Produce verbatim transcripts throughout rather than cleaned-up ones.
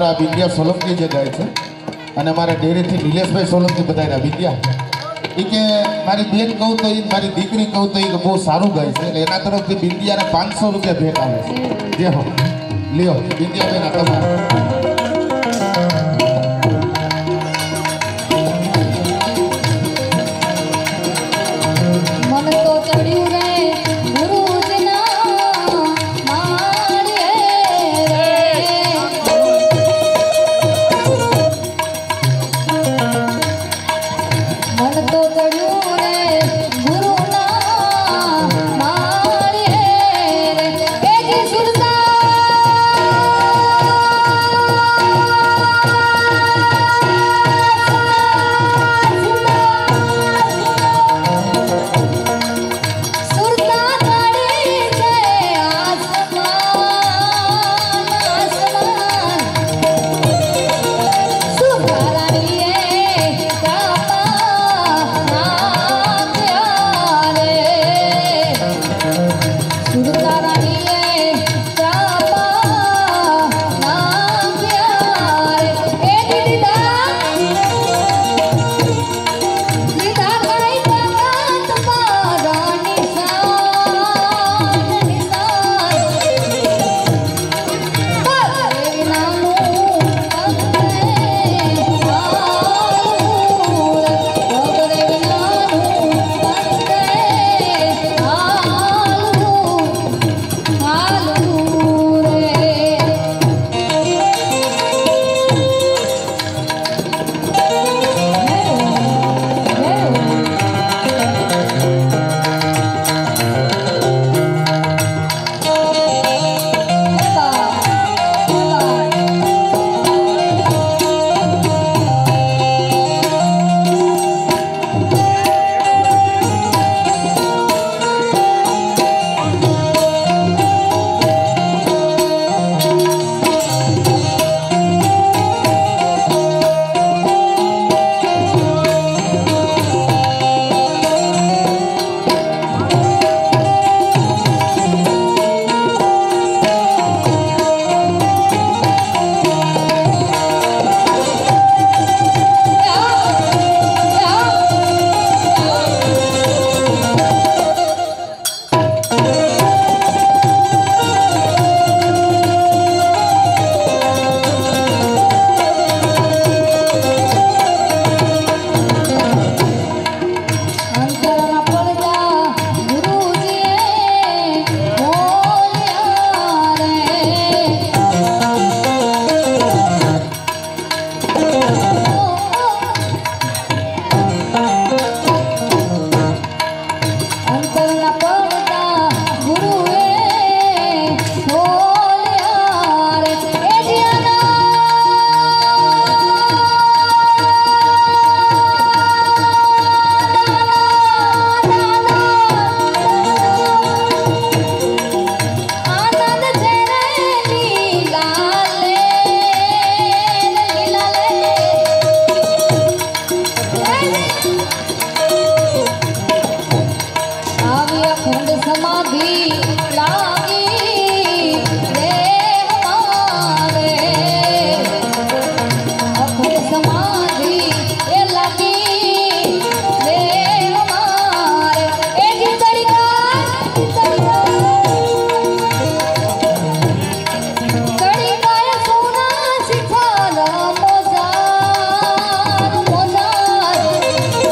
અમારા વિદ્યા સોલંકી જે ગાય છે અને અમારા ડેરીથી નિલેશભાઈ સોલંકી બધાના વિદ્યા એ કે મારી બેન કહું તો એ મારી દીકરી કહું તો એ બહુ સારું ગાય છે એટલે એના તરફથી બિંદિયાને પાંચસો રૂપિયા ભેટ આવે છે જે હો લ્યો બિંદિયા બેન તમારા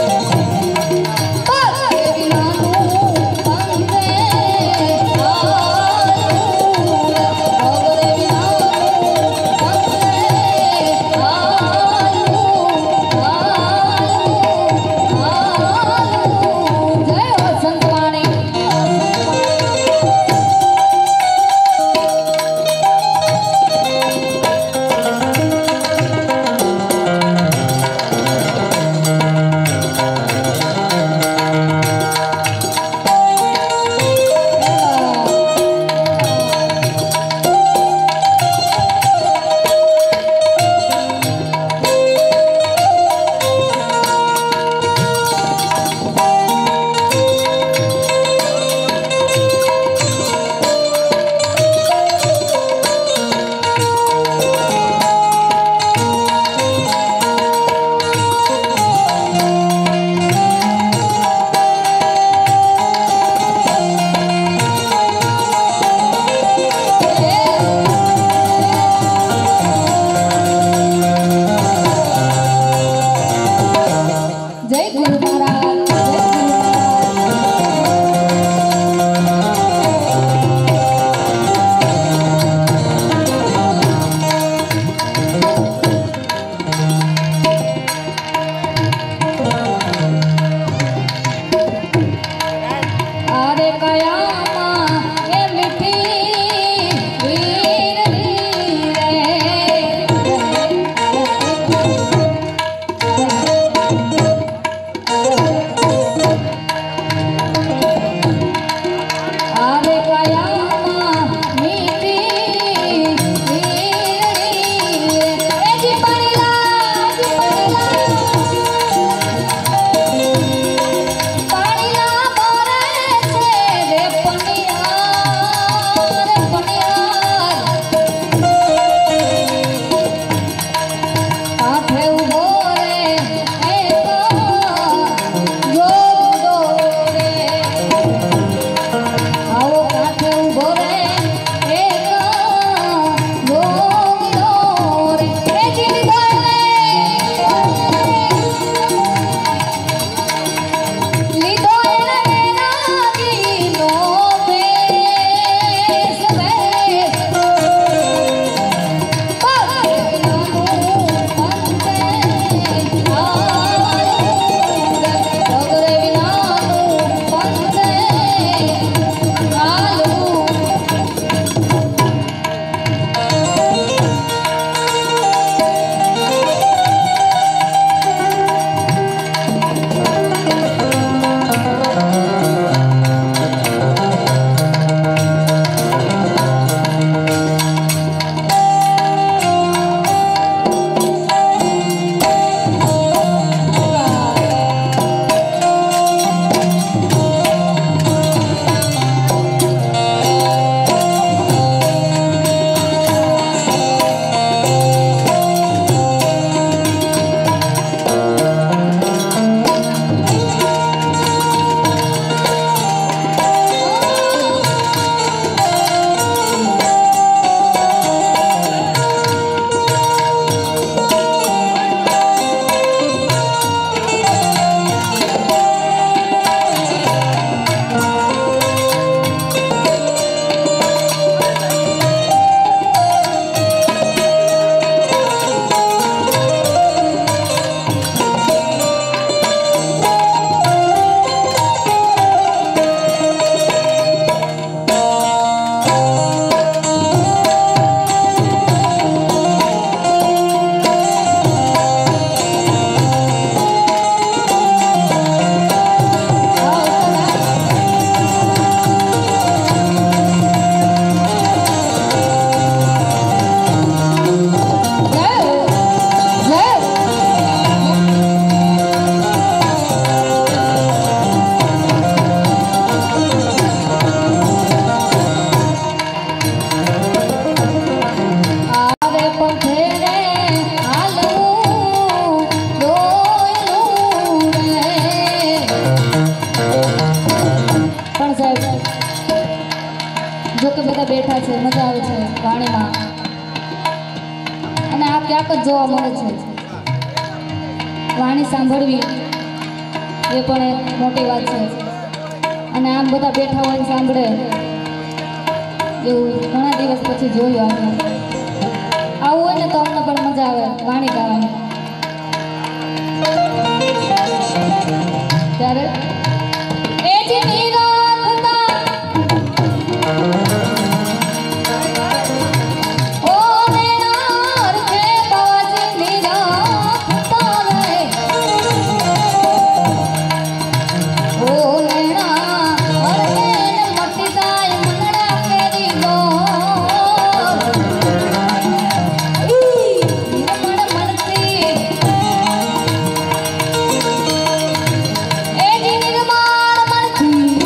Oh જો કે બધા બેઠા છે, મજા આવે છે વાણીમાં, અને આ ક્યાંક જ જોવા મળે છે. વાણી સાંભળવી એ પણ એક મોટી વાત છે, અને આમ બધા બેઠા હોય સાંભળે એવું ઘણા દિવસ પછી જોયું. આપણે આવું હોય ને તો અમને પણ મજા આવે વાણી ગાવાની. ત્યારે એ જે નિરાખતા ઓ મેનાર કે બાજી નિરાખતા રે ઓ લેણા હરકે મટી જાય મનડા કેરી ગો ઈ મન મનતી એ નિર્માણ મનતી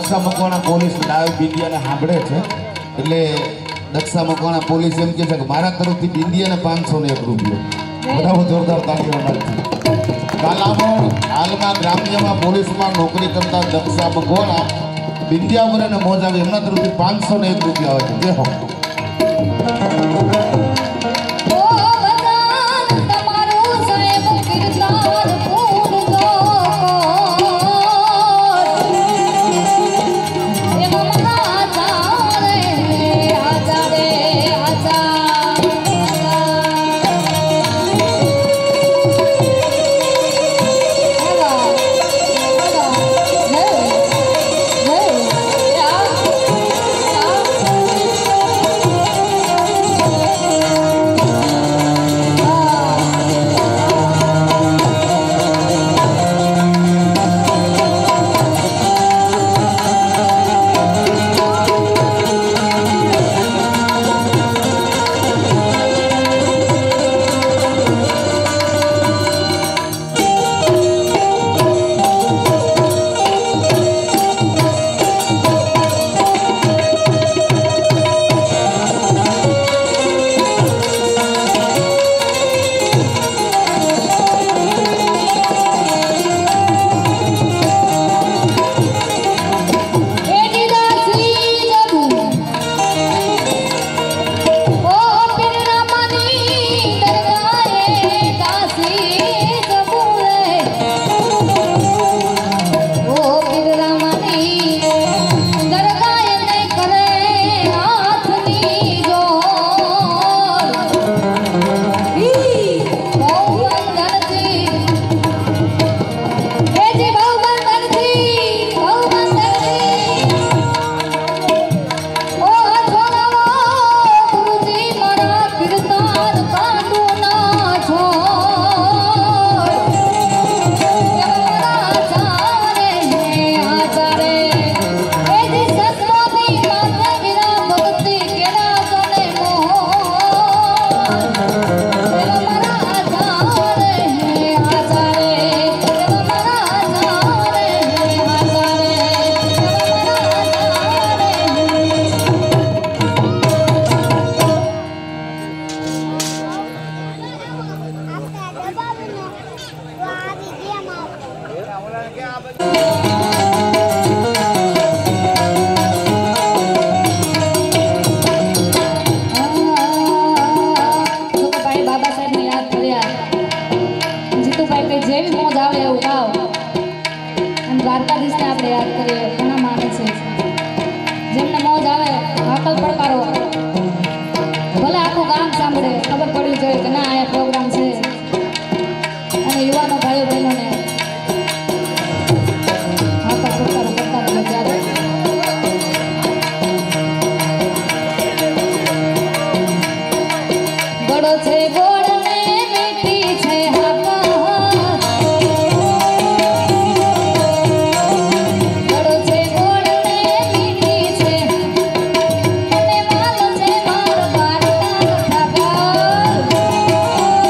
દક્ષા મકવાણા પોલીસ ડાયો બિંદિયાને સાંભળે છે એટલે દક્ષા મકવાણા પોલીસ એમ કહે છે કે મારા તરફથી બિંદિયાને પાંચસો ને એક રૂપિયો બધા જોરદાર તાળીઓ નાખી કાલામણ હાલમાં ગ્રામ્યમાં પોલીસમાં નોકરી કરતા દક્ષા મકવાણા બિંદિયા ઉપર અને મોજ આવે એમના તરફથી પાંચસો ને એક રૂપિયા આવે છે જે હો દ્વારકાધીશને આપણે યાદ કરીએ ઘણા માને છે જેમને મોજ આવે હાકલ પડકારો ભલે આખું ગામ સાંભળે ખબર પડવી જોઈએ કે ના આ પ્રોગ્રામ છે અને યુવાનો ભાઈઓ બહેનોને હાકલ પડકારો કરતા મજા આવે ગળો છે ગોળ ને મીઠી છે Oh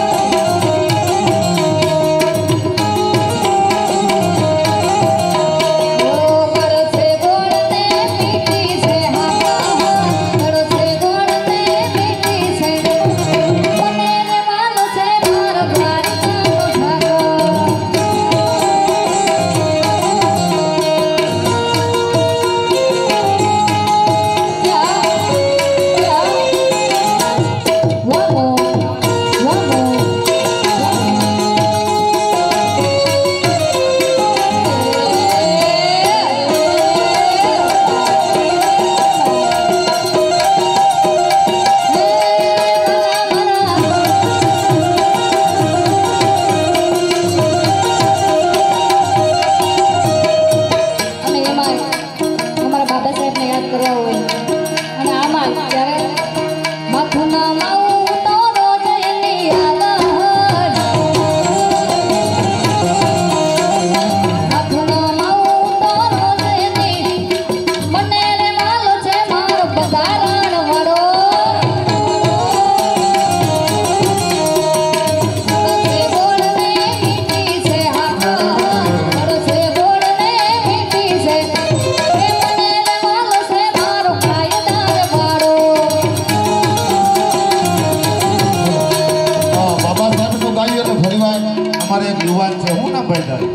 ભાઈ ભાઈ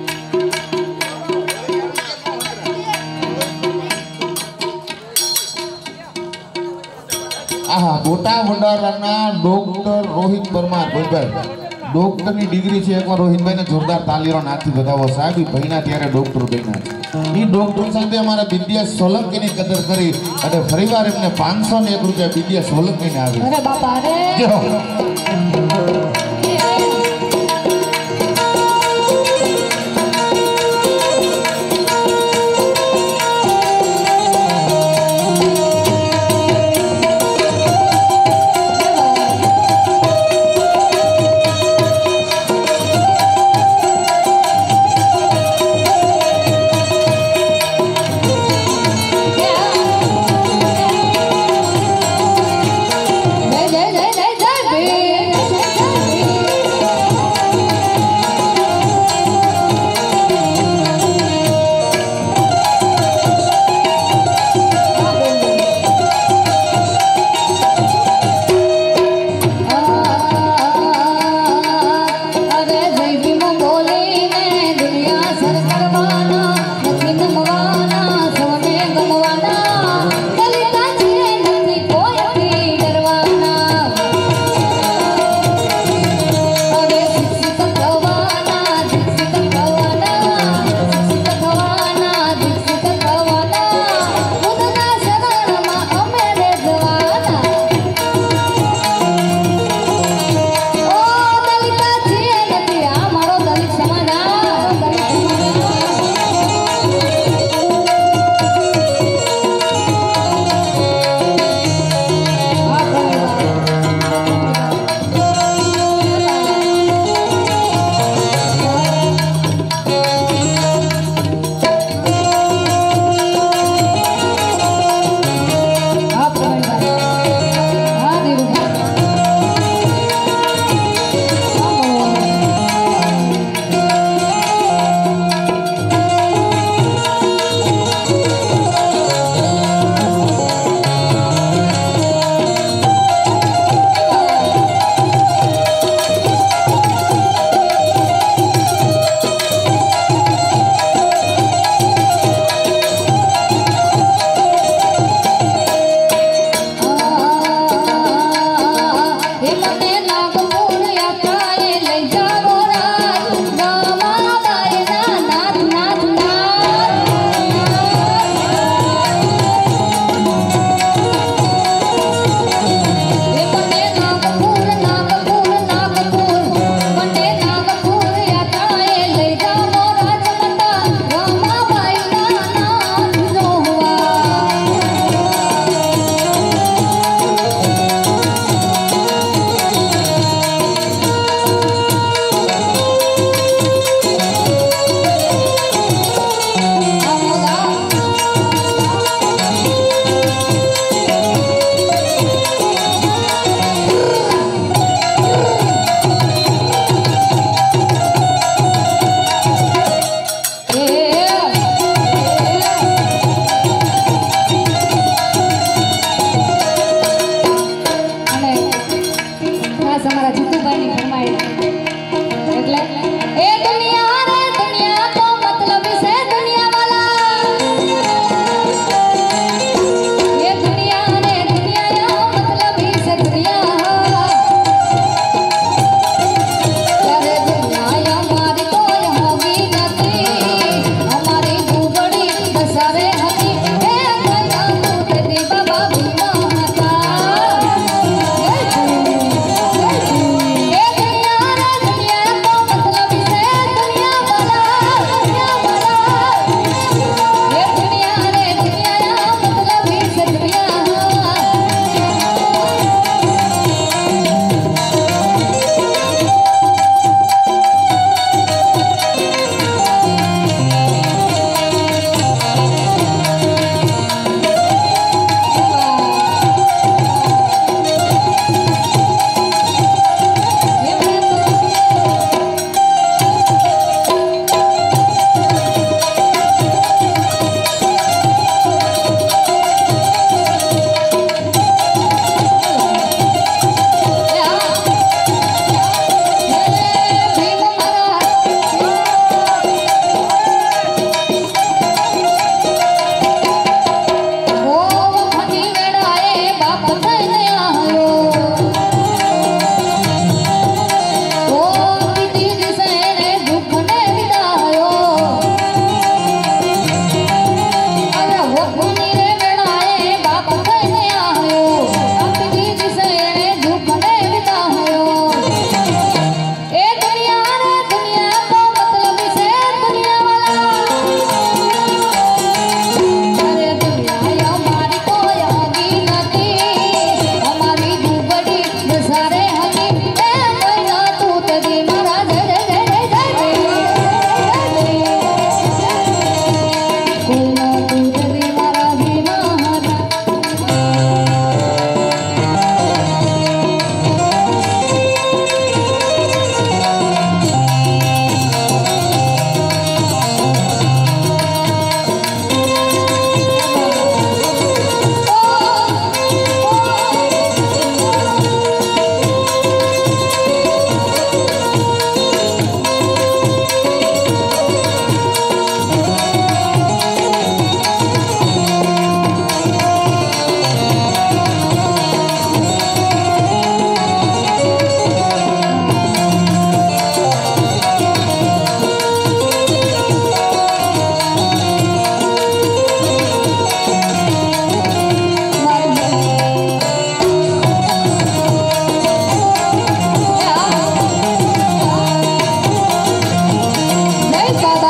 આહા મોટા વડારાના ડોક્ટર રોહિત પરમાર ભાઈ ડોક્ટરની ડિગ્રી છે. એકવાર રોહિતભાઈને જોરદાર તાલીનો નાથી બતાવો સાહેબ. એ ભણ્યા ત્યારે ડોક્ટર બન્યા છે. એ ડોક્ટર સાથે અમારા વિદ્યા સોલંકીની કદર કરી અને ફરીવાર એમને પાંચસો ને એક રૂપિયા વિદ્યા સોલંકીને આવી. અરે બાપા રે જય જય જય જય જય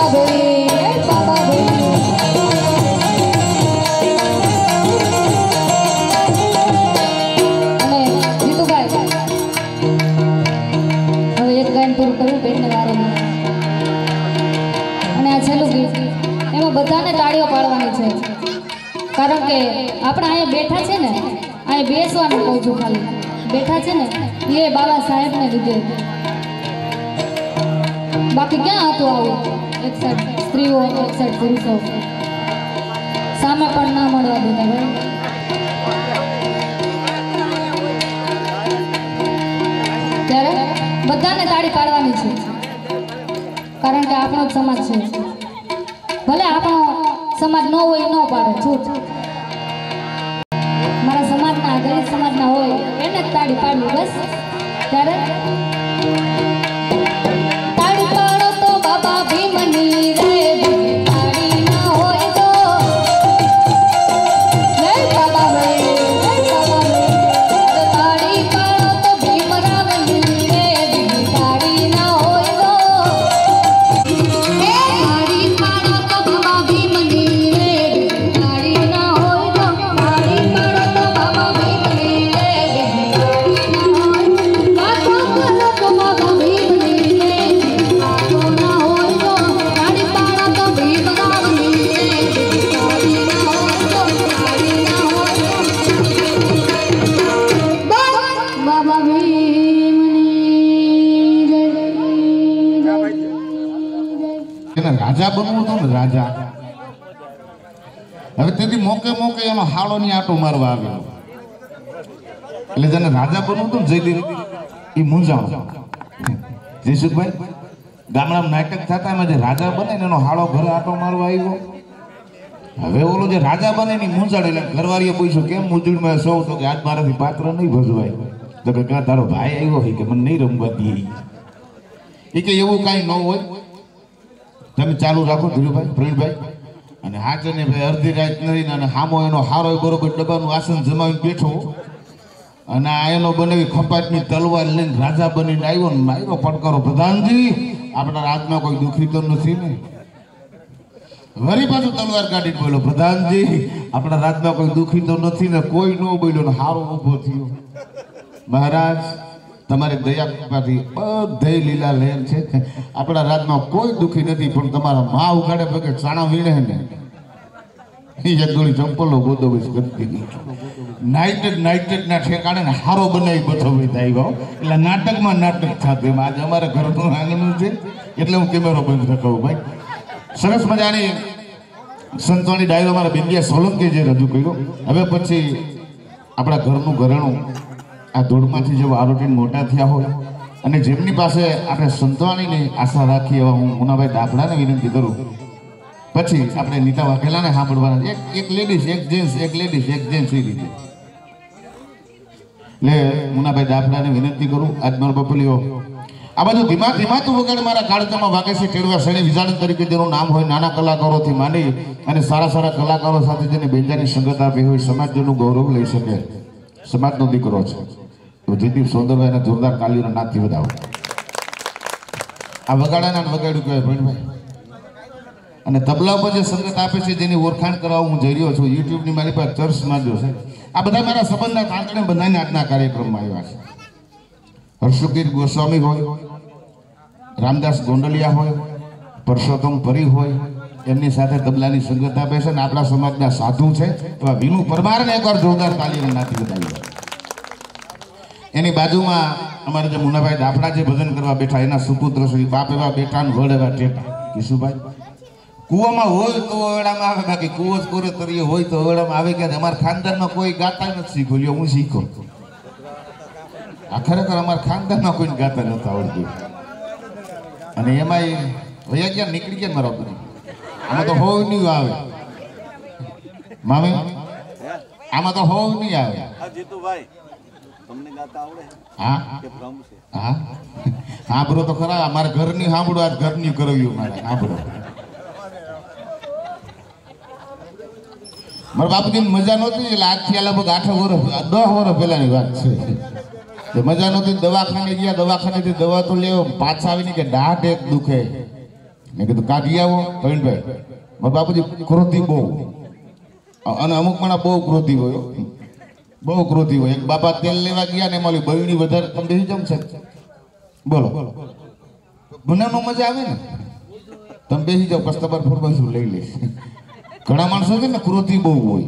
ભાઈ બાબા ભાઈ અને જીતુભાઈ હવે એક ગાયન પૂરું કર્યું પેટને વારે અને આ છેલ્લું ગીત એમાં બધાને તાળીઓ પાડવાની છે કારણ કે આપણે અહીંયા બેઠા છે ને અહીંયા બેસવાનું કહું છું ખાલી બેઠા છે ને એ બાબા સાહેબને લીધે બાકી ક્યાં હતું આવું એક સાઈડ સ્ત્રીઓ એક સાઈડ પુરુષો સામે પણ ના મળવા દેતા ભાઈ ત્યારે બધાને તાળી પાડવાની છે કારણ કે આપણો જ સમાજ છે ભલે આપણો સમાજ ન હોય ન પાડે છૂટ મારા સમાજના ગરીબ સમાજના હોય એને જ તાળી પાડવી બસ ત્યારે તાળી પાડો તો બાબા ભીમની રે તાળી ના હોય તો જય બાબા રે જય બાબા રે તાળી પાડો તો ભીમરાવની રે તાળી ના હોય તો તાળી પાડો તો બાબા ભીમની રે તાળી ના હોય તો તાળી પાડો તો બાબા ભીમની રે તાળી ના હોય વાતો કરો તો બાબા ભીમની રે વાતો ના હોય તો તાળી પાડો તો ભીમરાવની રે તાળી ના હોય તો તાળી ના હોય તો બાબા ભીમની જય જય એને રાજા બનવું હતું ને રાજા હવે તેથી મોકે મોકે એનો હાળોની આટો મારવા આવ્યો એટલે જેને રાજા બનવું હતું ને જયદીપ એ મૂંઝાણો જયસુખભાઈ ગામડામાં નાટક થતા એમાં જે રાજા બને ને એનો હાળો ઘરે આટો મારવા આવ્યો હવે ઓલો જે રાજા બને ની મૂંઝાણ એટલે ઘરવાળીએ પૂછ્યું કેમ મૂંઝવણમાં સૌ તો કે આજ મારાથી પાત્ર નહીં ભજવાય તો કે ક્યાં તારો ભાઈ આવ્યો હોય કે મને નહીં રમવા દે એ કે એવું કાંઈ ન હોય તમે ચાલુ રાખો ધીરુભાઈ પ્રવીણભાઈ અને હાચને ભાઈ અડધી રાત નહીં અને હામો એનો હારો બરોબર ડબ્બાનું આસન જમાવીને બેઠો અને આ એનો બનાવી ખપાટની તલવાર લઈને રાજા બનીને આવ્યો ને માર્યો પડકારો પ્રધાનજી આપણા રાજમાં કોઈ દુઃખી તો નથી ને વળી પાછું તલવાર કાઢી બોલ્યો પ્રધાનજી આપણા રાજમાં કોઈ દુઃખી તો નથી ને કોઈ ન બોલ્યો ને હારો ઊભો થયો મહારાજ તમારી દયા કૃપાથી બધે લીલા લહેર છે આપણા રાજમાં કોઈ દુઃખી નથી પણ તમારા મા ઉગાડે પગે ચાણા વીણે ને એક જોડી ચંપલો ગોદો બસ કરતી નાઇટેડ નાઇટેડ ના ઠેકાણે ને હારો બનાવી બથો આવ્યો એટલે નાટકમાં નાટક થતું એમ આજે અમારા ઘરનું આંગણું છે એટલે હું કેમેરો બંધ રખાવું ભાઈ સરસ મજાની સંતવાણી ડાયરો મારા બિંદિયા સોલંકી જે રજૂ કર્યો હવે પછી આપણા ઘરનું ઘરેણું આ ધૂળમાંથી જેવો આરોટીને મોટા થયા હોય અને જેમની પાસે આપણે સંતવાણીની આશા રાખીએ એવા હું મુનાભાઈ દાફડાને વિનંતી કરું પછી આપણે નીતા વાઘેલાને સાંભળવાના એક એક લેડીઝ એક જેન્ટ્સ એક લેડીઝ એક જેન્ટ્સ એ રીતે એટલે મુનાભાઈ દાફડાને વિનંતી કરું આજ મારો બપલીઓ આ બધું ધીમા ધીમા તો વગાડે મારા કાળજામાં વાગે છે કેળવા શેણી વિજાણી તરીકે જેનું નામ હોય નાના કલાકારોથી માંડી અને સારા સારા કલાકારો સાથે જેને બેંજાની સંગત આપી હોય સમાજનું ગૌરવ લઈ શકે સમાજનો દીકરો છે તો જયદીપ સોંદરભાઈને જોરદાર તાલીઓના નાદથી વધાવો આ વગાડાના વગાડ્યું કહેવાય ભણભાઈ અને તબલા ઉપર જે સંગત આપે છે જેની ઓળખાણ કરાવવા હું જઈ રહ્યો છું યુટ્યુબની મારી પાસે ચર્ચ માંડ્યો છે આ બધા મારા સંબંધના તાંતણે બધાને આજના કાર્યક્રમમાં આવ્યા છે હર્ષુકીર ગોસ્વામી હોય રામદાસ ગોંડલિયા હોય પરસોત્તમ પરી હોય એમની સાથે તબલાની સંગત આપે છે અને આપણા સમાજના સાધુ છે એવા વિનુ પરમારને એકવાર જોરદાર તાલીઓના નાદથી વધાવી એની બાજુમાં અમારે જે મુનાભાઈ દાફડા જે ભજન કરવા બેઠા એના સુપુત્ર શ્રી બાપ એવા બેઠા ને વડ એવા ટેટા કિશુભાઈ કુવામાં હોય તો ઓરડામાં આવે બાકી કુવો જ કોરે તરીએ હોય તો ઓરડામાં આવે કે અમારા ખાનદાનમાં કોઈ ગાતા નથી શીખ્યું હું શીખો આ ખરેખર અમારા ખાનદાનમાં કોઈને ગાતા નતા આવડતું અને એમાં વયા ક્યાં નીકળી ગયા મારા બધું આમાં તો હોવ નહીં આવે મામી આમાં તો હોવ નહીં આવે હા હા સાંભળો તો ખરા અમારે ઘરની સાંભળો આજ ઘરની કરાવ્યું મારે સાંભળો મારા બાપુજી મજા નહોતી એટલે આજથી લગભગ આઠ વર્ષ દસ વર્ષ પહેલાની વાત છે મજા નહોતી દવાખાને ગયા દવાખાનેથી દવા તો લેવો પાછા આવીને કે દાઢ એક દુખે મેં કીધું કાઢી આવો પ્રવીણભાઈ. મારા બાપુજી ક્રોધી બહુ, અને અમુક માણસ બહુ ક્રોધી હોય, બહુ ક્રોધી હોય. એક બાપા તેલ લેવા ગયા ને એમાં ઓલી બહેણી વધારે તમે બેસી જાવ છે, બોલો ગુનામાં મજા આવે ને, તમે બેસી જાઓ પછી તમારે ફોરબાજુ લઈ લઈશ. ઘણા માણસો છે ને ક્રોધી બહુ હોય.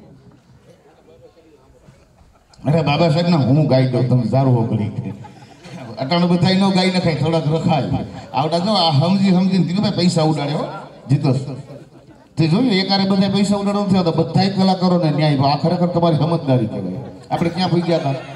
અરે બાબા સાહેબ ના હું ગાઈ દઉં, તમે સારું હો કરી અટાણું બધા ન ગાઈ નખાય, થોડાક રખાય. આવડા જો આ સમજી સમજીને દીધું પૈસા ઉડાડે હો જીતો તે જોયું એકારે બધા પૈસા ઉડાડો થયો તો બધા કલાકારો ને ન્યાય. આ ખરેખર તમારી સમજદારી કહેવાય. આપણે ક્યાં પૂઈ ગયા હતા,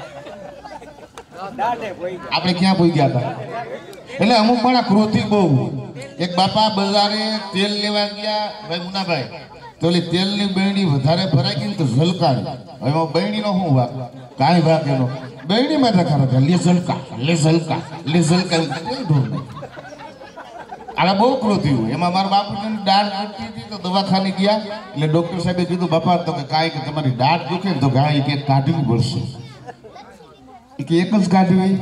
આપણે ક્યાં પૂઈ ગયા હતા. એટલે અમુક માણા ક્રોધી બહુ. એક બાપા બજારે તેલ લેવા ગયા, ભાઈ મુનાભાઈ તો ઓલી તેલની બહેણી વધારે ભરાઈ ગઈ ને તો ઝલકાણી. હવે એમાં બહેણીનો શું વાક, કાંઈ વાક એનો બહેણી માં રખા હતા, લે ઝલકા લે ઝલકા લે ઝલકા ઢોર નહીં. આલા બહુ ક્રોધી હોય. એમાં મારા બાપુજીની દાઢ દુખતી હતી તો દવાખાને ગયા એટલે ડોક્ટર સાહેબે કીધું બાપા તો કે કાંઈ કે તમારી દાઢ દુખે ને તો ગાય કે કાઢવી પડશે. કે એક જ કાઢવી,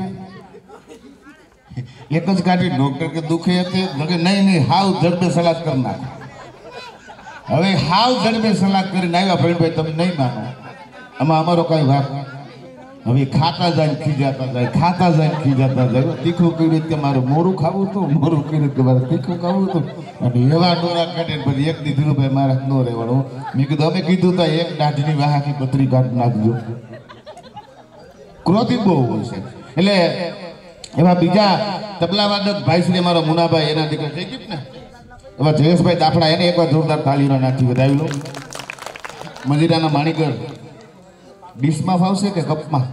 એક જ કાઢી. ડોક્ટર કે દુખે હતી નહીં નહીં હાવ જડબે સલાદ કરી નાખો. હવે હાવ જડબે સલાદ કરીને આવ્યા ભાઈ તમે નહીં માનો, આમાં અમારો કઈ વાક. હવે ખાતા જાય ખીજાતા જાય, ખાતા જાય ખીજાતા જાય. તીખું કર્યું કે મારે મોરું ખાવું હતું, મોરું કર્યું કે મારે તીખું ખાવું હતું. અને એવા ડોરા કાઢે પછી એક દી ધીરુભાઈ મારે ન રહેવાનું. મેં કીધું અમે કીધું તો એક દાઢની વાહાકી પતરી કાઢ નાખજો. ક્રોધી બહુ હોય છે. એટલે એવા બીજા તબલા વાદક ભાઈ શ્રી અમારો મુનાભાઈ એના દીકરા થઈ ગયું ને એવા જયેશભાઈ દાફડા, એને એકવાર જોરદાર તાળીઓ નાખી વધાવી લો. મજીરાના માણીકર ડીશમાં ફાવશે કે કપમાં?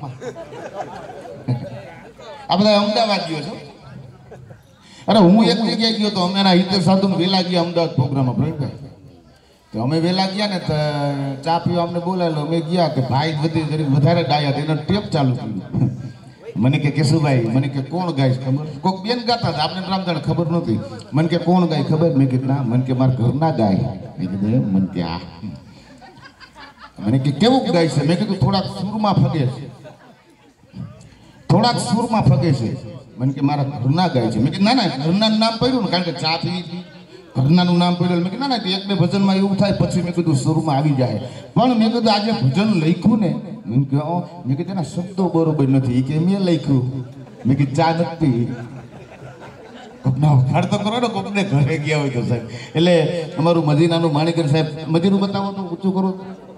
આ બધા અમદાવાદીઓ છો. અરે હું એક જગ્યાએ ગયો તો અમે એના હિતેશ સાધુ વેલા ગયા અમદાવાદ પ્રોગ્રામમાં. તો અમે વેલા ગયા ને તો ચા પીવા અમને બોલાયેલો. અમે ગયા કે ભાઈ બધી જરીક વધારે ડાયા હતા, એનો ટેપ ચાલુ થયું. મને કે કેશુભાઈ, મને કે કોણ ગાય ખબર? કોઈક બેન ગાતા હતા, આપણે રામદાણ ખબર નહોતી. મને કે કોણ ગાય ખબર? મેં કીધું ના. મને કે મારા ઘરના ગાય. મેં કીધું મને કે આ મને કે કેવું ગાય છે? મેં કીધું થોડાક સૂરમાં ફગે છે, થોડાક સૂરમાં ફગે છે. મને કે મારા ઘરના ગાય છે. મેં કીધું ના ના ઘરના નામ પડ્યું ને, કારણ કે ચા પી ઘરનાનું નામ પડ્યું. મેં કીધું ના ના એક બે ભજનમાં એવું થાય પછી મેં કીધું સૂરમાં આવી જાય. પણ મેં કીધું આજે ભજન લખ્યું ને, મેં કહ્યું મેં કીધું એના શબ્દો બરોબર નથી કે મેં લખ્યું. મેં કીધું ચા નથી કોકના વખાણ તો કરો ને, કોકને ઘરે ગયા હોય તો સાહેબ. એટલે અમારું મદીનાનું માણીકર સાહેબ, મજીરું બતાવો તો ઊંચું કરો.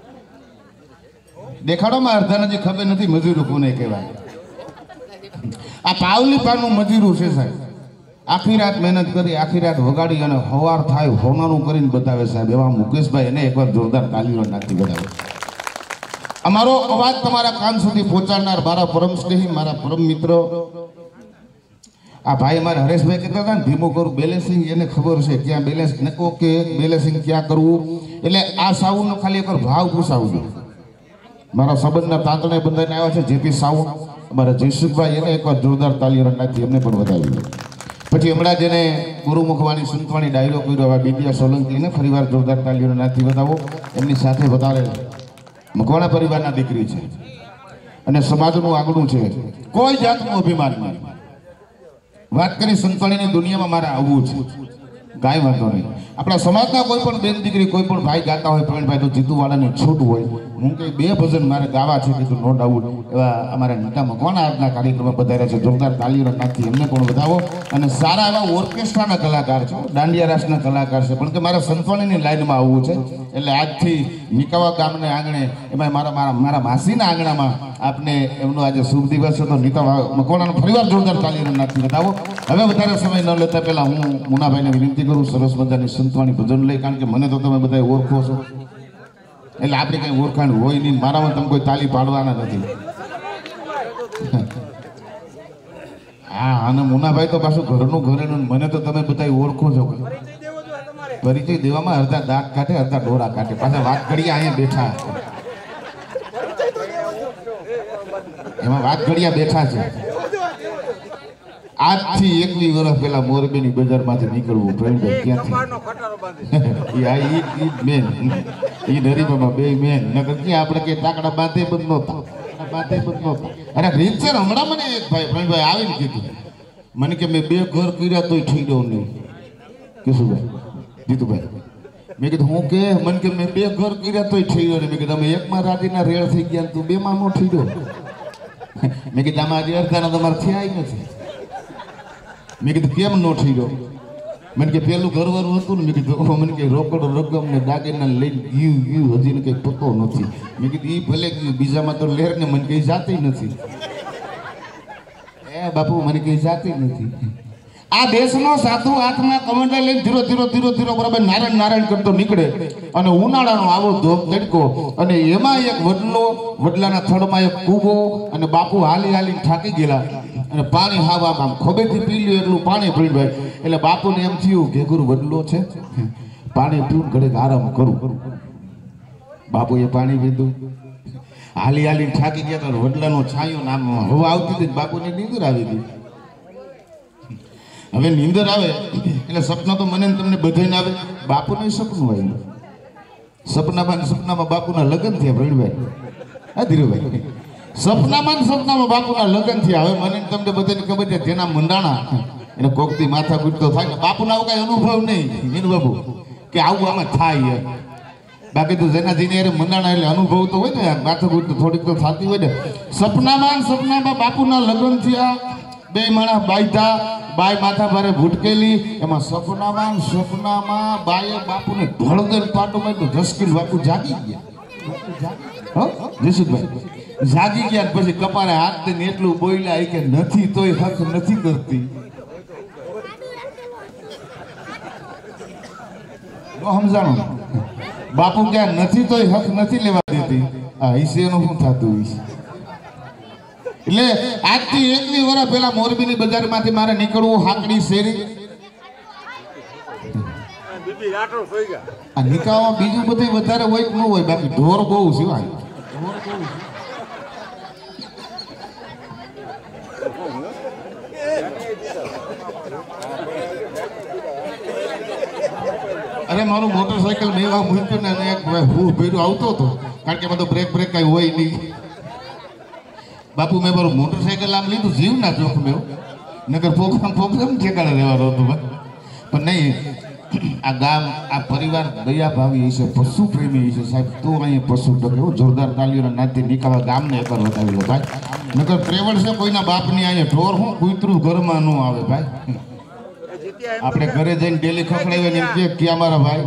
દેખાડોમાં અડધાને જે ખબર નથી મજૂરું કોને કહેવાય. આ પાવલી પાનું મજૂરું છે સાહેબ. આખી રાત મહેનત કરી, આખી રાત વગાડી અને સવાર થાય હોનાનું કરીને બતાવે સાહેબ. એવા મુકેશભાઈ એને એકવાર જોરદાર તાલીઓ નાખી બતાવે. અમારો અવાજ તમારા કાન સુધી પહોંચાડનાર મારા પરમ સ્નેહી, મારા પરમ મિત્રો આ ભાઈ મારા હરેશભાઈ કહેતા હતા ને ધીમું કરું બેલેન્સિંગ, એને ખબર છે ક્યાં બેલેન્સ ઓકે બેલેન્સિંગ ક્યાં કરવું. એટલે આ સાઉન્ડનો ખાલી એકવાર ભાવ પૂછાવજો. મારા સંબંધના તાંતણે બંધાઈને આવ્યા છે જેપી સાઉન્ડ, અમારા જયસુખભાઈ, એને એકવાર જોરદાર તાલીઓ નાખી એમને પણ વધાવી. પછી હમણાં જેને ગુરુમુખવાણી સંતવાણી ડાયરો કર્યો હવે બીબીયા સોલંકી, એને ફરીવાર જોરદાર તાલીઓ નાખી બતાવો. એમની સાથે વધારે મકવાણા પરિવારના દીકરી છે અને સમાજનું આગળનું છે, કોઈ જાતનું અભિમાન નહીં. વાત કરી સંતવાણીની દુનિયામાં મારે આવવું છે, કાંઈ વાંધો નહીં. આપણા સમાજના કોઈ પણ બેન દીકરી કોઈ પણ ભાઈ ગાતા હોય પ્રવીણભાઈ તો જીતુવાળાની છૂટ હોય. હું કંઈ બે ભજન મારે ગાવા છે કીધું નો ડાઉટ. એવા અમારા નીતા મકવાણા આજના કાર્યક્રમમાં પધાર્યા છે, જોરદાર તાલીઓ નાખી એમને પણ વધાવો. અને સારા એવા ઓર્કેસ્ટ્રાના કલાકાર છે, દાંડિયા રાસના કલાકાર છે, પણ કે મારા સંતવાણીની લાઈનમાં આવવું છે. એટલે આજથી નિકાવા ગામને આંગણે, એમાં મારા મારા મારા માસીના આંગણામાં આપને એમનો આજે શુભ દિવસ છે તો નીતા મકવાણાનો ફરીવાર જોરદાર તાલીઓ નાખી વધાવો. હવે વધારે સમય ન લેતા પહેલા હું મુનાભાઈને વિનંતી કરું સરસ મજાની સંતવાણી ભજન લઈ, કારણ કે મને તો તમે બધા ઓળખો છો એટલે આપણે કઈ ઓળખાણ હોય નહીં. મારામાં તમે કોઈ તાલી પાડવાના નથી. હા અને મુનાભાઈ તો પાછું ઘરનું ઘરેનું, મને તો તમે બધા ઓળખો છો. પરિચય દેવામાં અડધા દાંત કાઢે, અડધા ડોરા કાઢે, પાછા વાત ઘડિયા અહીંયા બેઠા, એમાં વાત ઘડિયા બેઠા છે. આજથી એકવીસ વર્ષ પહેલા મોરબીની બજારમાંથી નીકળવું પ્રવીણભાઈ ક્યાંથી મેન એ નરીબામાં બે મેન નગર ક્યાં આપણે કે તાકડા બાંધે બંધ નહોતા, બાંધે બંધ નહોતા. અરે રીતસર હમણાં મને એક ભાઈ પ્રવીણભાઈ આવીને કીધું, મને કે મેં બે ઘર કર્યા તોય ઠીડો નહીં. કેશુભાઈ જીતુભાઈ મેં કીધું હું કે મને કે મેં બે ઘર કર્યા તોય થઈ ગયો ને મેં કીધું તમે એકમાં રાતીના રેડ થઈ ગયા તું બેમાં નો થઈ ગયો મેં કીધું આમાં અડધાના તમારે થયા નથી મેં કીધું કેમ નો થઈ ગયો મને કે પેલું ઘરવાળું હતું ને મેં કીધું મને કે રોકડો રકમ ને દાગીના લઈને ગયું ગયું હજી ને કંઈ પતો નથી મેં કીધું એ ભલે ગયું બીજામાં તો લેર ને મને કંઈ જાતી નથી એ બાપુ મને કંઈ જાતી નથી આ દેશનો સાધુ હાથમાં કમંડલ લઈને ધીરો ધીરો ધીરો ધીરો બરાબર નારાયણ નારાયણ કરતો નીકળે અને ઉનાળાનો આવો ધોપ તડકો અને એમાં એક વડલો વડલાના થડમાં એક કૂવો અને બાપુ હાલી હાલીને થાકી ગયેલા અને પાણી હાવા આમ ખોબેથી પી લ્યું એટલું પાણી પડી ભાઈ એટલે બાપુને એમ થયું કે ગુરુ વડલો છે પાણી પીવું ઘડીક આરામ કરું બાપુએ પાણી પીધું હાલી હાલીને થાકી ગયા તો વડલાનો છાંયો નામ હવા આવતી હતી બાપુને નીંદર આવી ગઈ હવે નીંદર આવે એટલે સપના તો મને તમને બધાને આવે બાપુને સપનું આવ્યું સપનામાં સપનામાં બાપુના લગ્ન થયા પ્રવીણભાઈ હા ધીરુભાઈ સપનામાં સપનામાં બાપુના લગ્ન થયા હવે મને તમને બધાને ખબર છે જેના મંડાણા એને કોકથી માથા કૂટતો થાય ને બાપુના આવો કઈ અનુભવ નહીં મીનુ બાપુ કે આવું આમાં થાય બાકી તો જેના જેને યાર મંડાણા એટલે અનુભવ તો હોય ને માથા કૂટ થોડીક તો થતી હોય ને સપનામાં સપનામાં બાપુના લગ્ન થયા બે માણસ બાયધા બાય માથા ભારે ભૂટકેલી એમાં સપનામાં સપનામાં બાએ બાપુને ધળગર પાટો માર્યો જસકીલ બાપુ જાગી ગયા જસુભાઈ જાગી ગયા પછી કપાળે હાથ દઈને એટલું બોલ્યા કે નથી તોય હક નથી કરતી સમજાણું બાપુ ક્યાં નથી તોય હક નથી લેવા દેતી આ હિસ્સેનું શું થતું હોય એટલે આજથી એકવી વર્ષ પહેલા મોરબીની બજારમાંથી મારે નીકળવું હાકડી શેરી આ નિકાહમાં બીજું બધું વધારે હોય કે ન હોય બાકી ઢોર બહુ સિવાય અરે મારું મોટરસાયકલ મેં એવા મૂક્યું ને એક હું ભેરું આવતો હતો કારણ કે બધો બ્રેક બ્રેક કઈ હોય નહીં બાપુ મેં મારું મોટરસાયકલ આમ લીધું જીવ ના જોખ મેં નગર પ્રોગ્રામ પ્રોગ્રામ ઠેકાણે રહેવાનો હતો પણ નહીં આ ગામ આ પરિવાર દયા ભાવી હશે પશુ પ્રેમી હશે સાહેબ તું અહીંયા પશુ તો કેવું જોરદાર તાલીઓના નાતે નીકળવા ગામને એકવાર બતાવી લો ભાઈ નગર પ્રેવડ છે કોઈના બાપની અહીંયા ઢોર હું કૂતરું ઘરમાં ન આવે ભાઈ આપણે ઘરે જઈને ડેલી ખખડાવીને એમ કે અમારા ભાઈ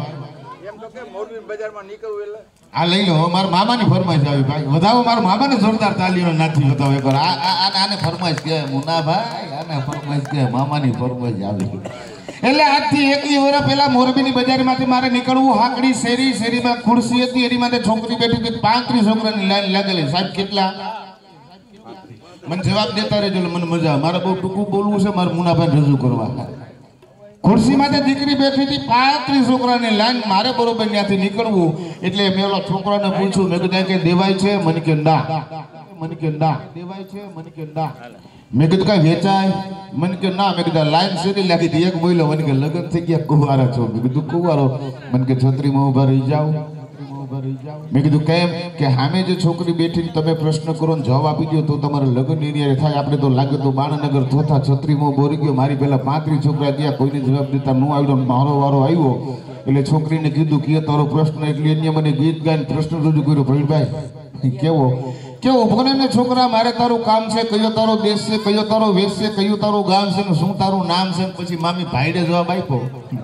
આ લઈ લો મારા મામાની ફરમાઈશ આવી ભાઈ વધાવો મારા મામાને જોરદાર તાલીઓ નાથી બતાવો એકવાર આને ફરમાઈશ કે મુના ભાઈ આને ફરમાઈશ કે મામાની ફરમાઈશ આવી એટલે આજથી એકવી વર્ષ પહેલા મોરબીની બજારમાંથી મારે નીકળવું હાકડી શેરી શેરીમાં ખુરશી હતી એની માટે છોકરી બેઠી હતી પાંત્રીસ છોકરાની લાઈન લાગેલી સાહેબ કેટલા મને જવાબ દેતા રહેજો મને મજા મારે બહુ ટૂંકું બોલવું છે મારે મુનાભાઈ રજૂ કરવા ખુરશી માટે દીકરી બેઠી હતી પાંત્રીસ છોકરાની લાઈન મારે બરોબર ત્યાંથી નીકળવું એટલે મેં ઓલા છોકરાને પૂછ્યું મેં કીધું કે દેવાય છે મને કે ના મને કે ના દેવાય છે મને કે ના મેં કીધું કઈ વેચાય મને કે ના મેં કીધું લાઈન સીધી લાગી હતી એક બોલ્યો મને કે લગ્ન થઈ ગયા કુવારા છો મેં કીધું કુવારો મને કે છત્રીમાં ઉભા રહી જાઓ મેં કીધું કેમ કે સામે જે છોકરી બેઠી તમે પ્રશ્ન કરો ને જવાબ આપી દો તો તમારે લગ્ન એરિયા થાય આપણે તો લાગે તો બાણનગર થોથા છત્રીમાં બોરી ગયો મારી પહેલા પાંત્રીસ છોકરા ગયા કોઈને જવાબ દેતા ન આવ્યો મારો વારો આવ્યો એટલે છોકરીને કીધું કે તારો પ્રશ્ન એટલે એને મને ગીત ગાઈને પ્રશ્ન રજૂ કર્યો પ્રવીણભાઈ કેવો કેવો ભણે ને છોકરા મારે તારું કામ છે કયો તારો દેશ છે કયો તારો વેશ છે કયું તારું ગામ છે ને શું તારું નામ છે પછી મામી ભાઈને જવાબ આપ્યો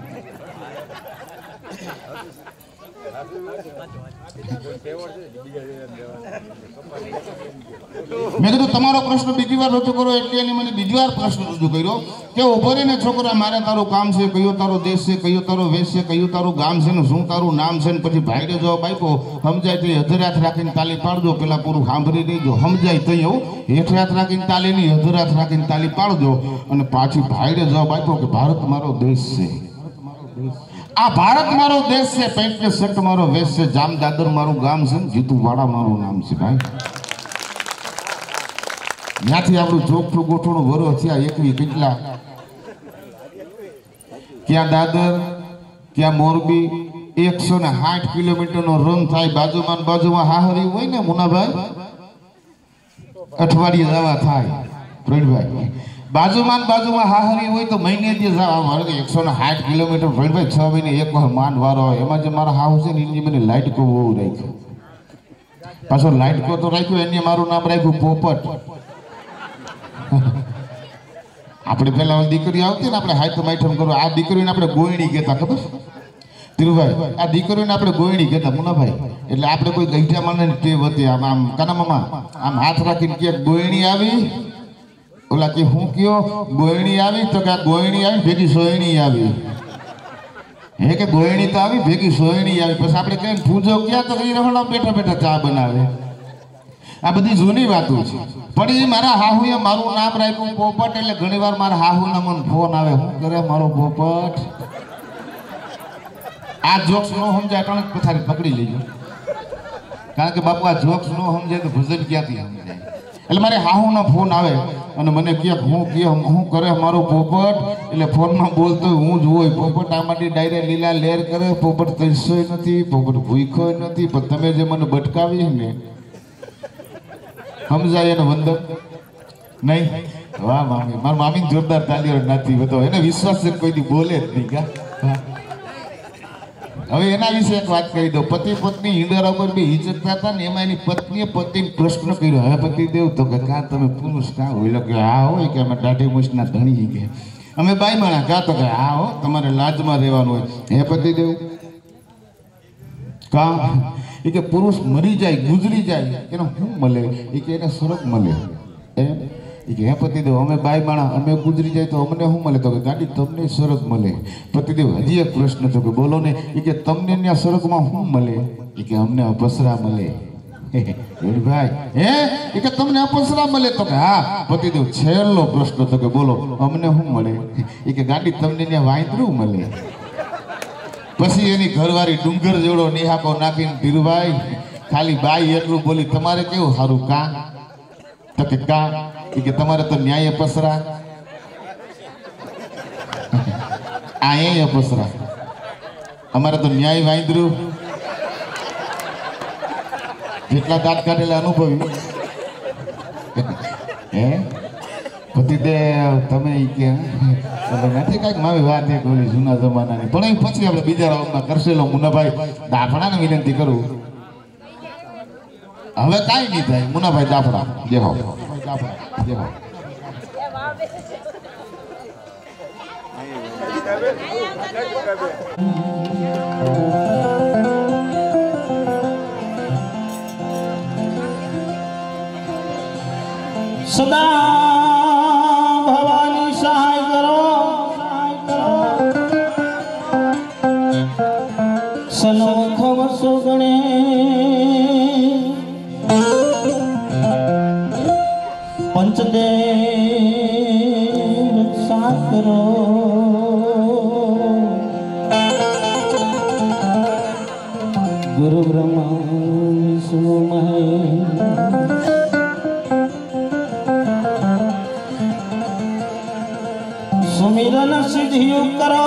મેં કીધું તમારો પ્રશ્ન બીજી વાર રજૂ કરો એટલે એને મને બીજી વાર પ્રશ્ન રજૂ કર્યો કે ઉભો રહીને છોકરા મારે તારું કામ છે કયો તારો દેશ છે કયો તારો વેશ છે કયું તારું ગામ છે ને શું તારું નામ છે ને પછી ભાઈને જવાબ આપ્યો સમજાય તો હજાર હાથ રાખીને તાલી પાડજો પેલા પૂરું સાંભળી દેજો સમજાય તો એવું હેઠ હાથ રાખીને તાલી નહીં હજાર હાથ રાખીને તાલી પાડજો અને પાછી ભાઈને જવાબ આપ્યો કે ભારત મારો દેશ છે આ ભારત મારો દેશ છે પેન્ટ ને શર્ટ મારો વેશ છે જામ દાદર મારું ગામ છે જીતુવાડા મારું નામ છે ભાઈ ત્યાંથી આપણું ચોખ્ઠું ગોઠવણું વરો થયા એકવી કેટલા ક્યાં દાદર ક્યાં મોરબી એકસો ને સાઠ કિલોમીટર નો રન થાય બાજુમાં બાજુમાં હાહરી હોય ને મુનાભાઈ અઠવાડિયે દવા થાય પ્રવીણભાઈ બાજુમાં ને બાજુમાં હાહરી હોય તો મહિને દી જાવ એકસો ને સાઠ કિલોમીટર ભાઈ છ મહિને એક વાર માંડ વારો હોય એમાં જે મારા હાઉસ છે ને એની મને લાઇટ કો બહુ રાખ્યું પાછો લાઇટ કો તો રાખ્યું એને મારું નામ રાખ્યું પોપટ આપણે પેલા દીકરી આવતી ને આપણે હાથ માઠમ કરો આ દીકરીને આપણે ગોયણી કહેતા ખબર ધીરુભાઈ આ દીકરીને આપણે ગોયણી કહેતા મુનાભાઈ એટલે આપણે કોઈ ગઈઠા માને ટેવ હતી આમ આમ કાનામામાં આમ હાથ રાખીને કે ગોયણી આવી ઓલા કે હું કયો ગોયણી આવી તો કે આ ગોયણી આવી ભેગી સોયણી આવી હે કે ગોયણી તો આવી ભેગી સોયણી આવી પછી આપણે કહીને પૂજો ક્યાં તો કઈ રહેવાનો બેઠા બેઠા ચા બનાવે આ બધી જૂની વાતો છે પણ એ મારા હાહુએ મારું નામ રાખ્યું પોપટ એટલે ઘણી વાર મારા હાહુના મને ફોન આવે શું કરે મારો પોપટ આ જોક્સ નો સમજાય અટાણે પથારી પકડી લેજો કારણ કે બાપુ આ જોક્સ નો સમજાય તો ભજન ક્યાંથી સમજાય એટલે મારે હાહુનો ફોન આવે અને મને કહે હું કે હું કરે મારો પોપટ એટલે ફોનમાં બોલતો હું જ હોય પોપટ આમાંથી ડાયરેક્ટ લીલા લેર કરે પોપટ તરસોય નથી પોપટ ભૂખ્યોય નથી પણ તમે જે મને બટકાવી ને સમજાય એને વંદન નહીં વાહ મામી મારા મામી જોરદાર તાલીઓ નથી બધો એને વિશ્વાસ છે કોઈ દી બોલે જ નહીં કા હવે એના વિશે એક વાત કહી દો પતિ પત્ની ઈંડરા ઉપર બે હિચકતા હતા ને એમાં એની પત્નીએ પતિને પ્રશ્ન કર્યો હે પતિદેવ તો કે કાં તમે પુરુષ કાં હોય કે આ હોય કે અમે દાઢી મૂછના ધણી કે અમે બાઈ માણા કાં તો કે આ હો તમારે લાજમાં રહેવાનું હોય હે પતિદેવ કાં એ કે પુરુષ મરી જાય ગુજરી જાય એનો શું મળે એ કે એને સ્વર્ગ મળે એમ એ કે હે પતિદેવ અમે બાઈ માણા અમે ગુજરી જાય તો અમને શું મળે તો કે ગાડી તમને સ્વર્ગ મળે પતિદેવ હજી એક પ્રશ્ન તો કે બોલો ને એ કે તમને ત્યાં સ્વર્ગમાં શું મળે એ કે અમને અપસરા મળે ભાઈ હે એ કે તમને અપસરા મળે તો કે હા પતિદેવ છેલ્લો પ્રશ્ન તો કે બોલો અમને શું મળે એ કે ગાડી તમને ત્યાં વાંદરું મળે પછી એની ઘરવાળી ડુંગર જેવડો નિહાકો નાખીને ધીરુભાઈ ખાલી બાઈ એટલું બોલી તમારે કેવું સારું કા તો કે કા એ કે તમારે તો ન્યાય પસરા આ એ પસરા અમારે તો ન્યાય વાંદરું જેટલા દાંત કાઢેલા અનુભવી હે પતિદેવ તમે કે નથી કાંઈક મારી વાત એક ઓલી જૂના જમાનાની પણ પછી આપણે બીજા રાઉન્ડમાં કરશેલો મુનાભાઈ દાફડાને વિનંતી કરું હવે કાંઈ નહીં થાય મુનાભાઈ દાફડા દેહો દાફડા દેહો સદા ભવાની સહાય કરો સનોખ વસો ગણે પંચદે રક્ષા કરો ગુરુ બ્રહ્મા વિષ્ણુ મહેશ સુમિરન સિદ્ધિ કરો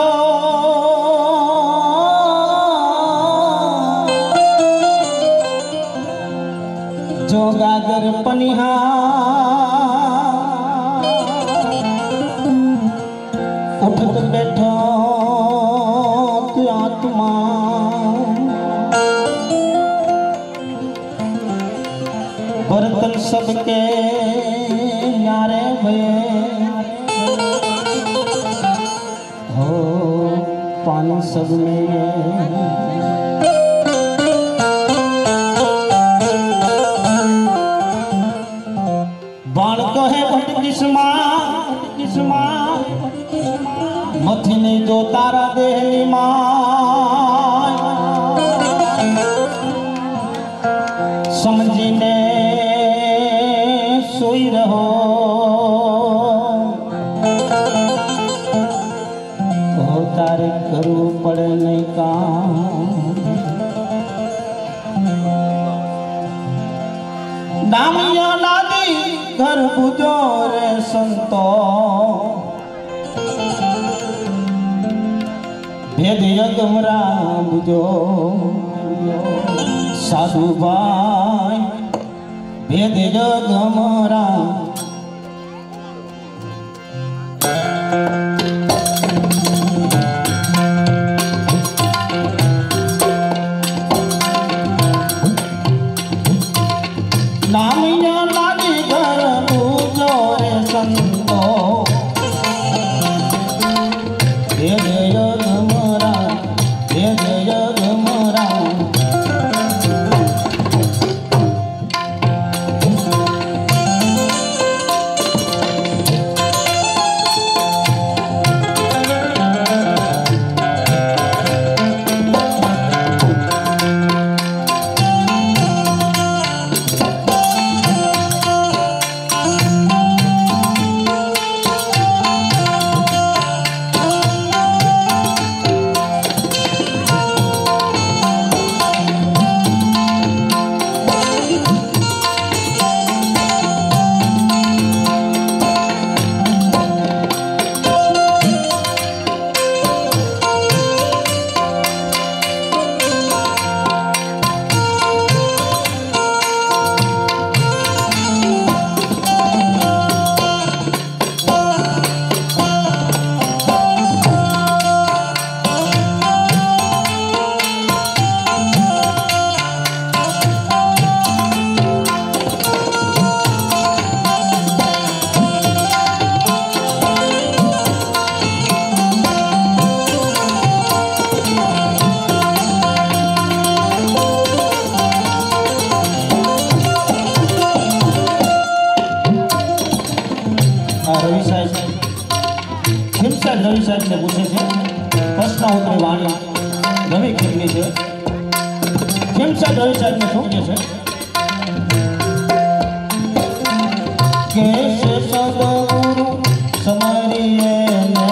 જો ગાગર પનિહા ઉઠત બેઠો આત્મા बर्तन सबके न्यारे भये हो पानी सब में बालको है भट किस्मा किस्मा मथी ने जो तारा देहली मां समझीने सोई रहो तो तारे करવું પડે નહીં કામ દામિયા લાદી ઘર પૂજો રે સંતો ભેદ યગમરા પૂજો સાધુ ભાઈ ભેદ જગમરા રવિ સાહેબને પૂછે છે પ્રશ્નોત્તરી વાણી રવિ ખેમની છે ખેમ સાહેબ રવિ સાહેબને શું કહે છે કે છે સદગુરુ સમરીએ ને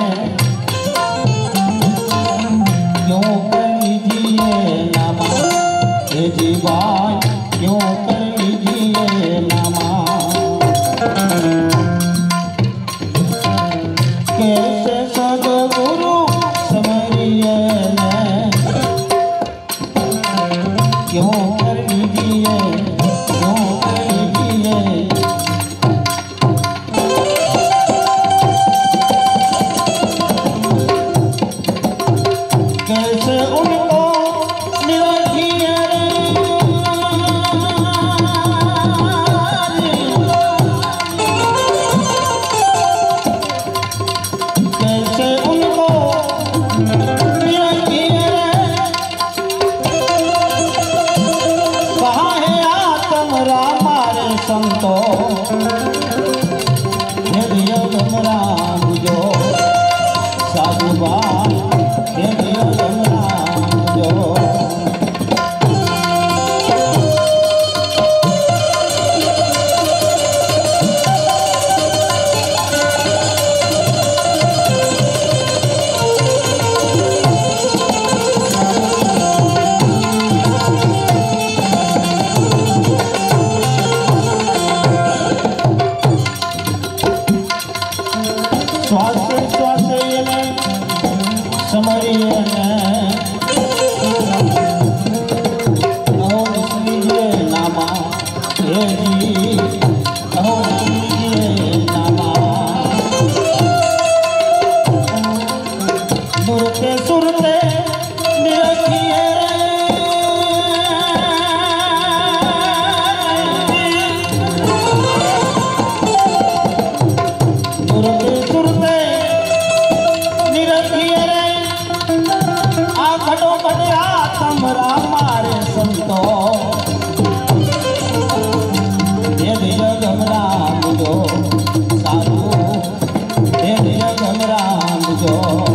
क्यों कर लीजिए नामा हे जीवान क्यों कर लीजिए नामा कैसे सदगुरु समरिए ने क्यों कर लीजिए क्यों कर लीजिए कैसे उनको निरखिए कैसे उनको निरखिए कहाँ है आत्म रामारे संतो हृदय राम जो साधुवान श्वास श्वास समरिए अहो लीजिए नामा हे जी अहो लीजिए नामा सुरते सुरते निरखिए सुरते सुरते निरखिए आ खटो खटे आत्म रामारे संतो हे धीर गमराम जो साधु हे धीर गमराम जो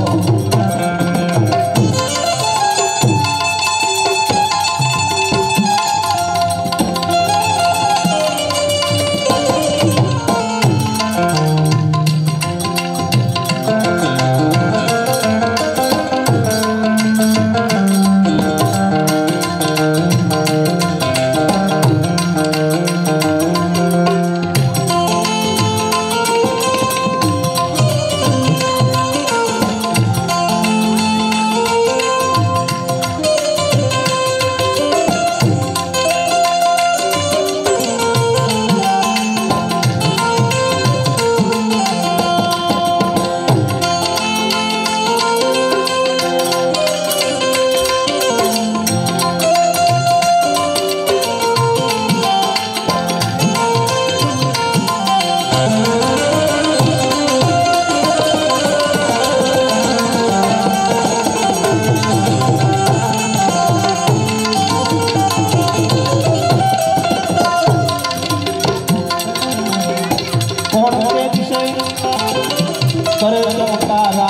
करे चमकारा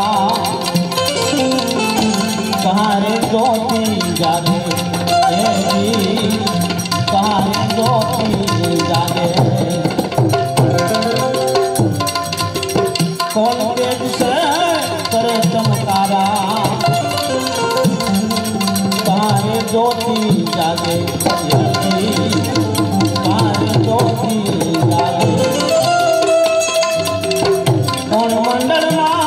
कहाँ रे ज्योति जागे हे जी कहाँ रे ज्योति जागे कौन तेज से करे चमकारा कहाँ रे ज्योति जागे हे जी कहाँ रे ज्योति जागे कौन मंडल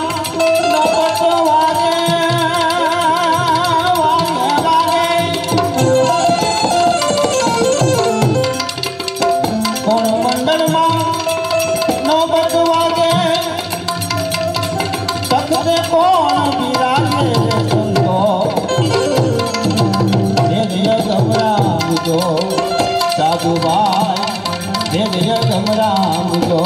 साधु भाई हे गमराम जो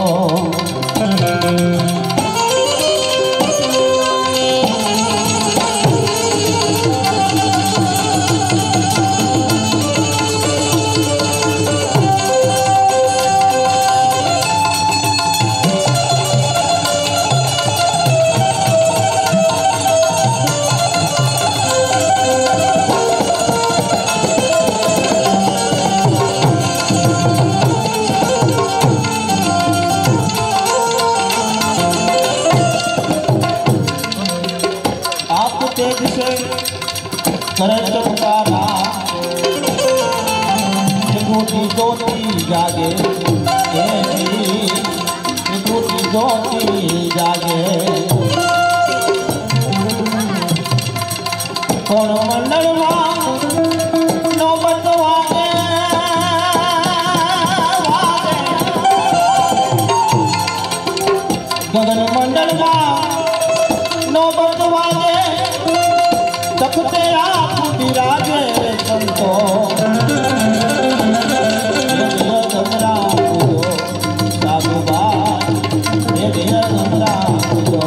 કરે ચમકારા ત્રિકુટી જ્યોતિ જાગે એવી ત્રિકુટી જ્યોતિ જાગે કોણ મંડળમાં નોબત વાગે વાગે ગગન મંડળમાં નોબત વાગે તખતે આપ બિરાજે સંતો ગમરા પૂજો સાધુબા ગમરા પૂજો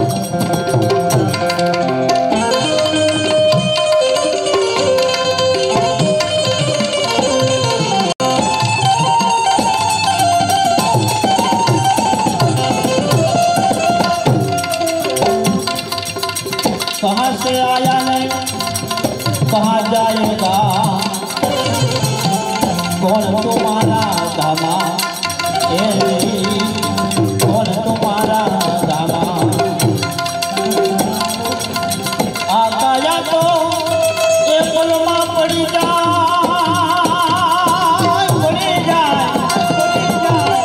कहाँ से आया नहीं कहाँ जाएगा कौन तुम्हारा दामा ए कौन तुम्हारा दामा आ गया तो एक पलमा पड़ी जाए पड़ी जाए पड़ी जाए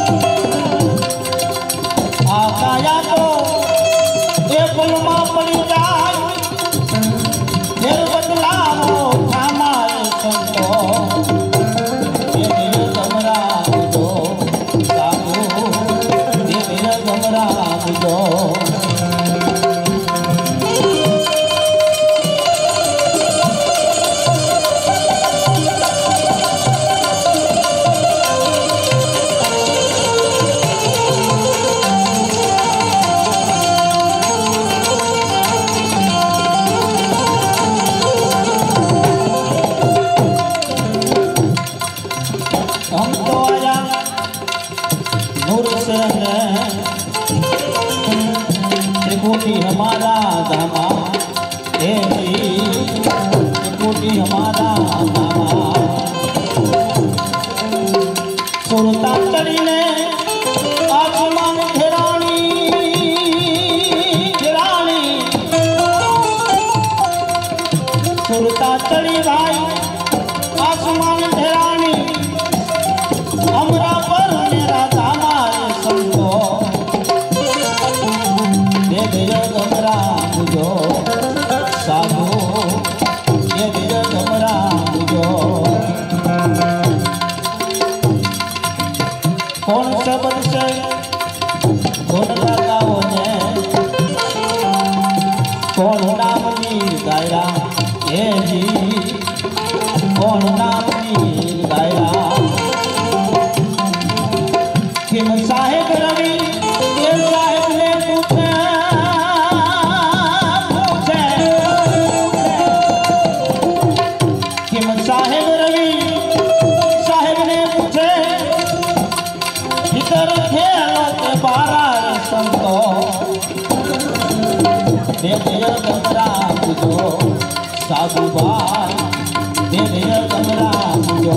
आ गया तो एक पलमा पड़ी जाए फिर बदलावो हमारे संतो ये मेरे गमरा बुझो साधु ये मेरे गमरा बुझो हम तो आया नूर से त्रिकुटी हमारा धामा हे त्रिकुटी हमारा धामा सुरता चढ़ी ने आसमान घेरानी घेरानी सुरता चढ़ी भाई आसमान घेरानी हमरा पर मेरा दामा संतो दे दे गमरा बुझो साधु दे दे गमरा बुझो कौन शब्द से कौन लगाओ ने कौन नाम नी गायरा हे जी कौन नाम नी गायरा किम साहेब रवि ये साहेब ने पूछे पूछे किम साहेब रवि साहेब ने पूछे भीतर खेलो के बारा संतो देविया गमरा बुझो साधु भाई देविया गमरा बुझो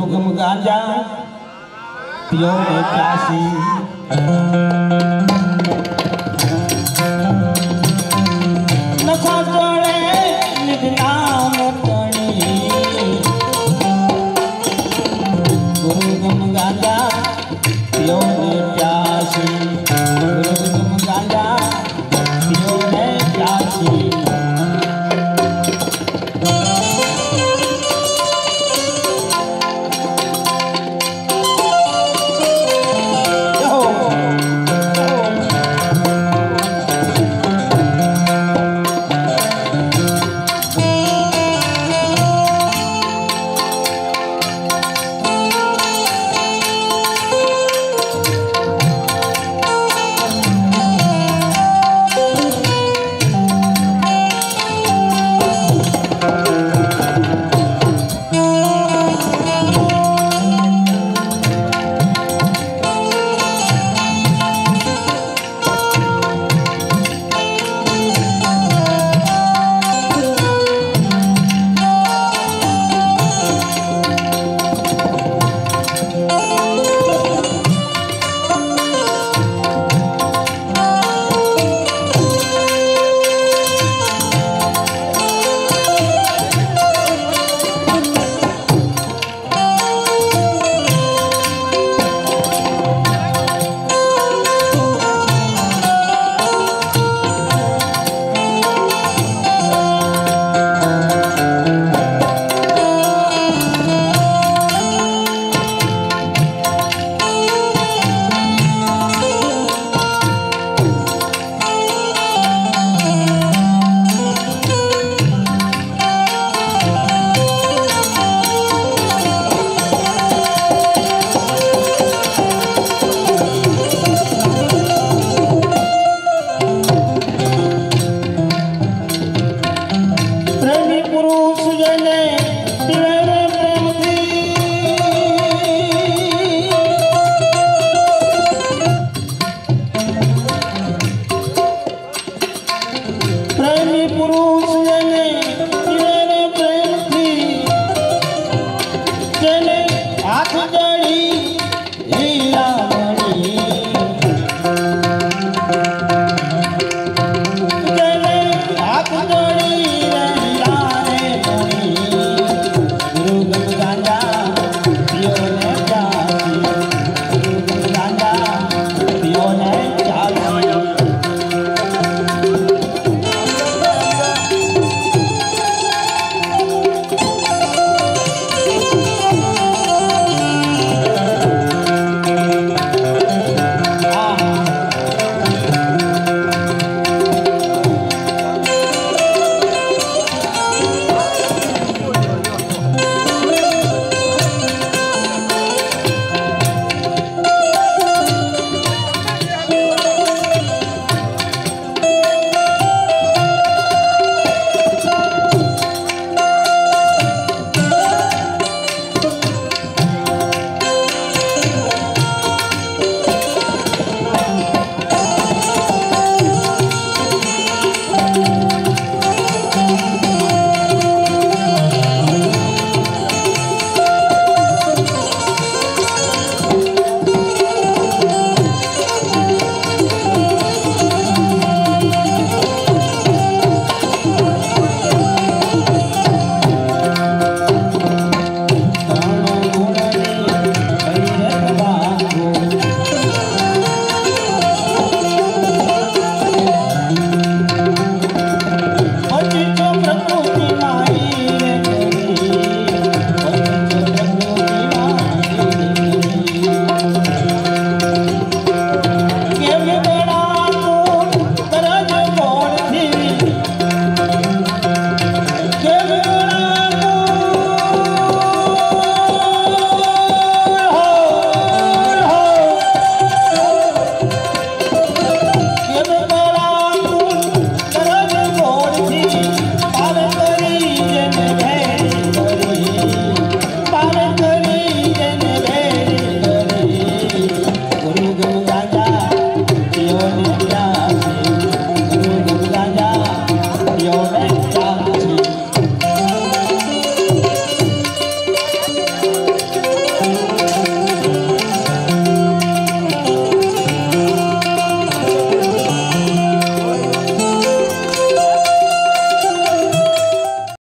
गुरु गम गांजा पियो में प्यासी नशा चढ़े निज नाम तणी गुरु गम गांजा पियो में प्यासी गुरु गम गांजा पियो में प्यासी